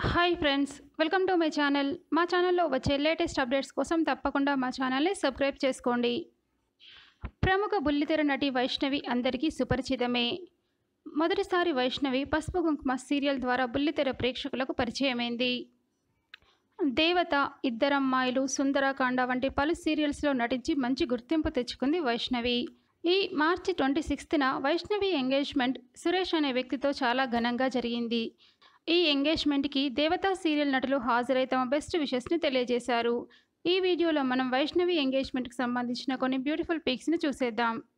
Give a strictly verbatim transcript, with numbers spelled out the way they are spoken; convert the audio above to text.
Hi friends, welcome to my channel. మా ఛానల్లో వచ్చే లేటెస్ట్ అప్డేట్స్ కోసం తప్పకుండా మా ఛానల్ని సబ్స్క్రైబ్ చేసుకోండి. ప్రముఖ బుల్లితెర నటి వైష్ణవి అందరికీ సుపరిచితమే. మొదటిసారి వైష్ణవి పసుపు కుంకుమ సీరియల్ ద్వారా బుల్లితెర ప్రేక్షకులకు పరిచయమైంది. దేవత, ఇద్దరమ్మాయిలు, సుందరకాండ వంటి పలు సీరియల్స్లో నటించి మంచి గుర్తింపు తెచ్చుకుంది వైష్ణవి. ఈ మార్చి ట్వంటీ సిక్స్త్న వైష్ణవి ఎంగేజ్మెంట్ సురేష్ అనే వ్యక్తితో చాలా ఘనంగా జరిగింది. ఈ ఎంగేజ్మెంట్కి దేవతా సీరియల్ నటులు హాజరై తమ బెస్ట్ విషెస్ని తెలియజేశారు. ఈ వీడియోలో మనం వైష్ణవి ఎంగేజ్మెంట్కి సంబంధించిన కొన్ని బ్యూటిఫుల్ పిక్స్ని చూసేద్దాం.